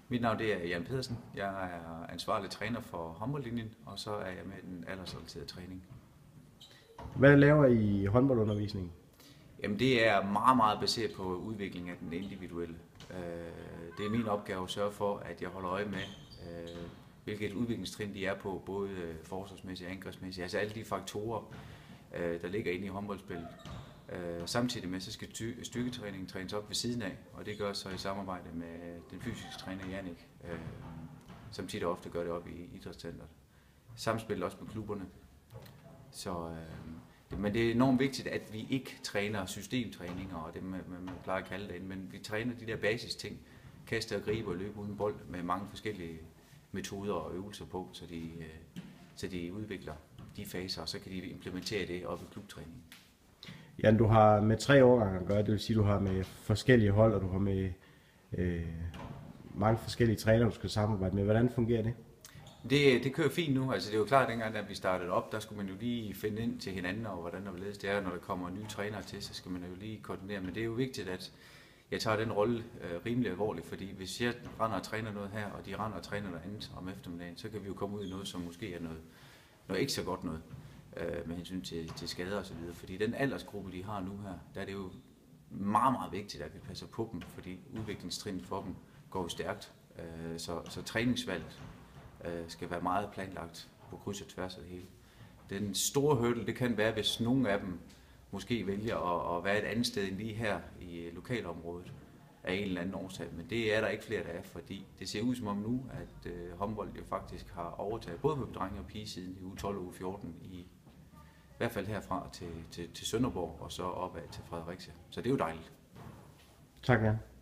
Mit navn det er Jan Pedersen. Jeg er ansvarlig træner for håndboldlinjen, og så er jeg med den aldersrelaterede træning. Hvad laver I i håndboldundervisningen? Jamen det er meget, meget baseret på udviklingen af den individuelle. Det er min opgave at sørge for, at jeg holder øje med, hvilket udviklingstrin de er på, både forsvarsmæssigt og angrebsmæssigt. Altså alle de faktorer, der ligger inde i håndboldspillet. Samtidig med, så skal styrketræningen trænes op ved siden af, og det gør så i samarbejde med den fysiske træner Jannik, som tit og ofte gør det op i idrætscenteret. Samspil også med klubberne. Men det er enormt vigtigt, at vi ikke træner systemtræninger og det, man plejer at kalde det, men vi træner de der basisting, kaste og gribe og løbe uden bold med mange forskellige metoder og øvelser på, så de udvikler de faser, og så kan de implementere det op i klubtræningen. Jan, du har med 3 årgange at gøre, det vil sige, at du har med forskellige hold, og du har med mange forskellige trænere, du skal samarbejde med. Hvordan fungerer det? Det kører fint nu. Altså det er jo klart, at dengang da vi startede op, der skulle man jo lige finde ind til hinanden og hvordan der hvorledes det er. Når der kommer nye trænere til, så skal man jo lige koordinere. Men det er jo vigtigt, at jeg tager den rolle rimelig alvorligt, fordi hvis jeg render og træner noget her, og de render og træner noget andet om eftermiddagen, så kan vi jo komme ud i noget, som måske er noget ikke så godt noget med hensyn til skader osv. Fordi den aldersgruppe, de har nu her, der er det jo meget, meget vigtigt, at vi passer på dem, fordi udviklingstrinnet for dem går jo stærkt. Så træningsvalget skal være meget planlagt på kryds og tværs af det hele. Den store hurdle, det kan være, hvis nogle af dem måske vælger at være et andet sted end lige her i lokalområdet af en eller anden årsag, men det er der ikke flere, der er, fordi det ser ud som om nu, at håndbold jo faktisk har overtaget både på drenge- og pigesiden i uge 12 og uge 14 i hvert fald herfra til Sønderborg og så opad til Fredericia. Så det er jo dejligt. Tak, Jan.